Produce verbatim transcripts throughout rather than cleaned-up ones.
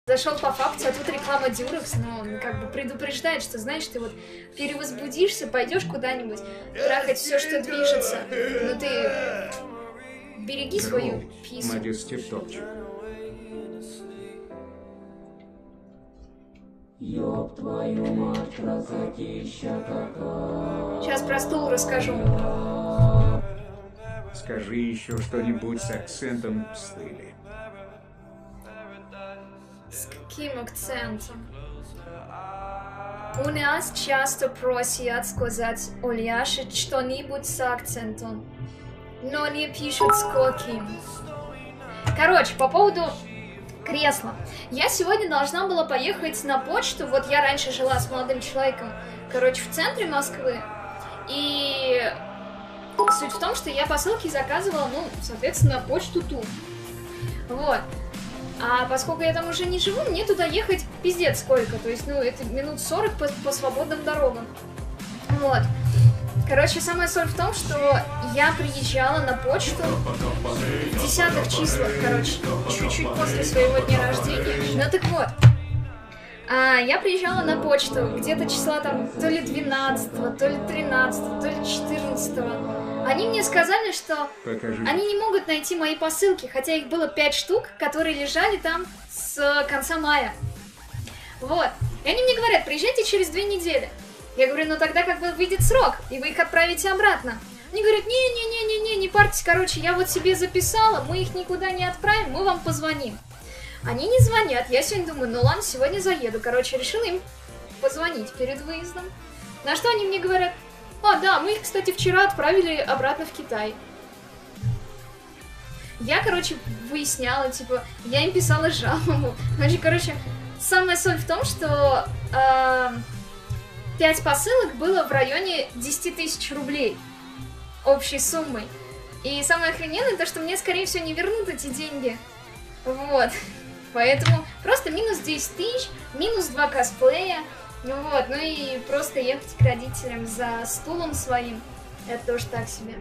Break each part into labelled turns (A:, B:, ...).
A: Зашел по факту, а тут реклама Дюрекс, но он как бы предупреждает, что, знаешь, ты вот перевозбудишься, пойдешь куда-нибудь трахать все, что движется, но ты береги свою пису.
B: Ёб твою мать, красотища какая.
A: Сейчас про стул расскажу.
C: Скажи еще что-нибудь с акцентом в стиле.
A: С каким акцентом? У нас часто просят сказать Ольяше что-нибудь с акцентом, но не пишут с каким. Короче, по поводу кресла. Я сегодня должна была поехать на почту. Вот я раньше жила с молодым человеком, короче, в центре Москвы. И суть в том, что я посылки заказывала, ну, соответственно, почту ту. Вот. А поскольку я там уже не живу, мне туда ехать пиздец сколько. То есть, ну, это минут сорок по, по свободным дорогам. Вот. Короче, самая соль в том, что я приезжала на почту в десятых числах, короче, чуть-чуть после своего дня рождения. Ну так вот, а, я приезжала на почту где-то числа там то ли двенадцатого, то ли тринадцатого, то ли четырнадцатого. Они мне сказали, что
C: Покажи.
A: Они не могут найти мои посылки, хотя их было пять штук, которые лежали там с конца мая. Вот. И они мне говорят, приезжайте через две недели. Я говорю, ну тогда как бы выйдет срок, и вы их отправите обратно. Они говорят, не-не-не-не-не, не парьтесь, короче, я вот себе записала, мы их никуда не отправим, мы вам позвоним. Они не звонят, я сегодня думаю, ну ладно, сегодня заеду. Короче, решила им позвонить перед выездом. На что они мне говорят, а, да, мы их, кстати, вчера отправили обратно в Китай. Я, короче, выясняла, типа, я им писала жалобу. Значит, короче, самая соль в том, что э, пять посылок было в районе десять тысяч рублей общей суммой. И самое охрененное, то, что мне, скорее всего, не вернут эти деньги. Вот. Поэтому просто минус десять тысяч, минус два косплея. Ну вот, ну и просто ехать к родителям за стулом своим, это тоже так себе.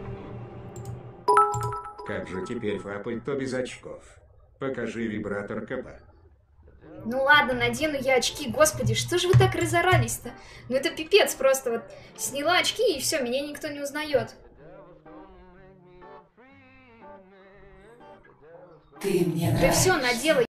C: Как же теперь фапать, то без очков? Покажи вибратор КП.
A: Ну ладно, надену я очки, господи, что же вы так разорались-то? Ну это пипец просто, вот сняла очки и все, меня никто не узнает.
B: Ты мне
A: Да все, надела.